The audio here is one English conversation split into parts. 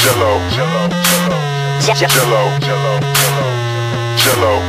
Jello, Jello, Jello, Jello,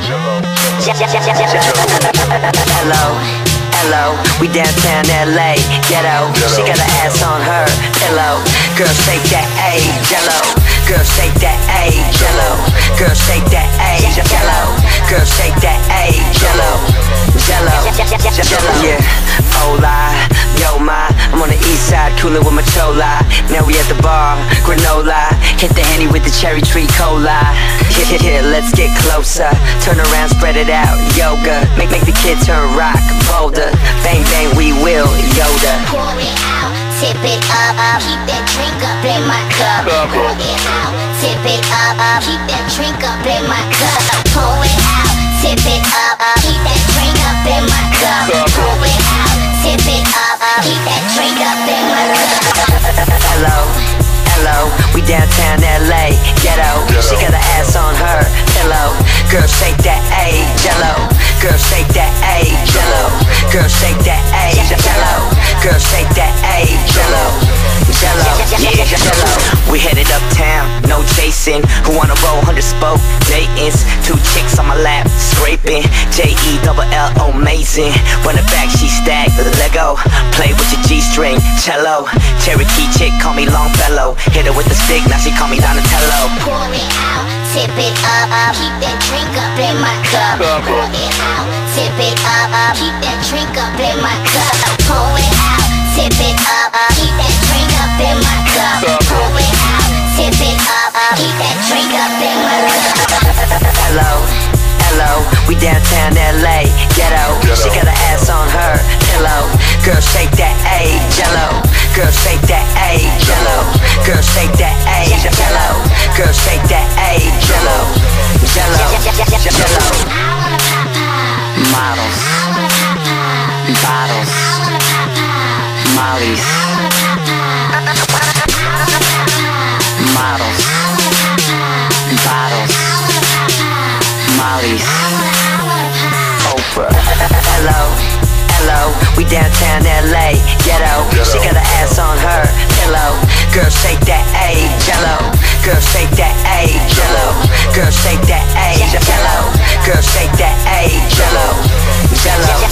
Hello, hello, we downtown LA, ghetto. She got her ass on her pillow. Girl, shake that A, Jello. Girl, shake that A, Jello. Girl, shake that A, Jello. Girl, shake that A, Jello. Jello, Jello. Yeah, hola, yo ma. I'm on the east side, coolin' with my chola. Now we at the bar, granola. Hit the Henny with the cherry tree cola. Here, let's get closer. Turn around, spread it out, yoga. Make the kid turn rock, bolder. Bang, bang, we will, Yoda. Pour it out, tip it up, keep that drink up in my cup. Pour it out, tip it up, keep that drink up in my cup. Pour it out, tip it up, keep that drink up in my cup. Pour it out, tip it up, keep that drink up in my cup. Hello, hello, we downtown LA, ghetto. She got her ass on her pillow. Girl, shake that A, Jello. Girl, shake that A, Jello. Girl, shake that A, Jello. Girl, shake that A, Jello. Jello, yeah, Jello. We headed uptown, no chasing. Who wanna roll 100 spoke Dayton's? 2 chicks on my lap, scraping. J-E-double-L, amazing. Run it back, she stacked, Lego. Play with your G-string, cello. Cherokee chick, call me Longfellow. Hit her with the stick, now she call me Donatello. Pour it out, tip it up, keep that drink up in my cup. Pour it out, tip it up, keep that drink up in my cup. Pour it out, tip it up, keep that drink up in my cup. Pour it out, tip it up, keep that drink up in my cup. Hello, hello, we downtown LA, ghetto. She got her ass on her pillow. Girl, shake that A, Jello. Girl, shake that A, Jello. Girl, shake that A, Jello. Girl, shake that A, Jello. Jello, Jello. Models, bottles, mollies. Models, bottles, mollies. Oprah. Hello, hello, we downtown LA, ghetto. She got her ass on her pillow. Girl, shake that A, Jello. Girl, shake that A, Jello. Girl, shake that A, Jello. Girl, shake that A, Jello. Jello.